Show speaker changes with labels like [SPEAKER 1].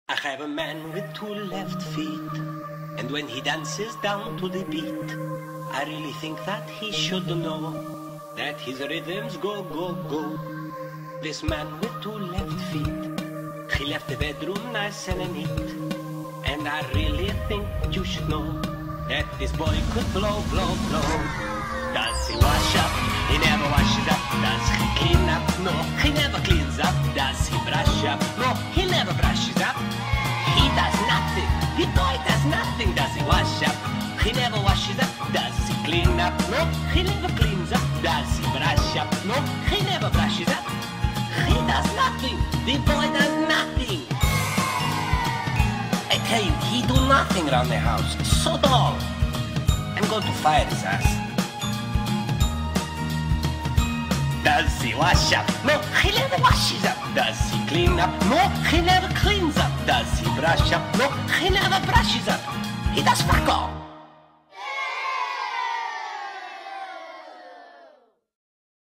[SPEAKER 1] I have a man with 2 left feet, and when he dances down to the beat, I really think that he should know that his rhythms go, go, go. This man with 2 left feet, he left the bedroom nice and neat, and I really think you should know that this boy could blow, blow, blow. Does he wash up? He never washes up. Does he clean up? No, he never cleans up. Does he brush up? No, he never brushes up. He does nothing. The boy does nothing. Does he wash up? He never washes up. Does he clean up? No, he never cleans up. Does he brush up? No, he never brushes up. He does nothing. The boy does nothing. I tell you, he do nothing around the house. It's so dull. I'm going to fire his ass. Does he wash up? No, he never washes up. Does he clean up? No, he never cleans up. Does he brush up? No, he never brushes up. He does fuck all.